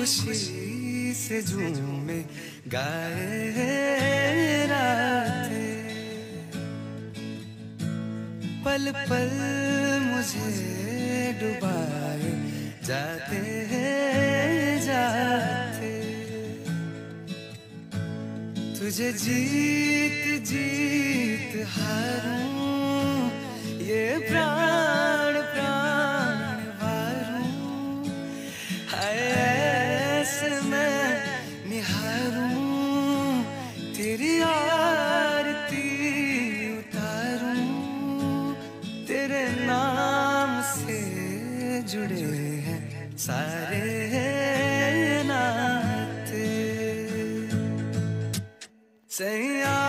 खुशी से झूमे गाए रातें, पल पल मुझे डुबाए जाते जाते। तुझे जीत जीत हारूं, ये प्राण प्राण वारूं, हाय ऐसे मैं निहारूं, तेरी आरती उतारूं, तेरे नाम से जुड़े हैं सारे नाते। सैया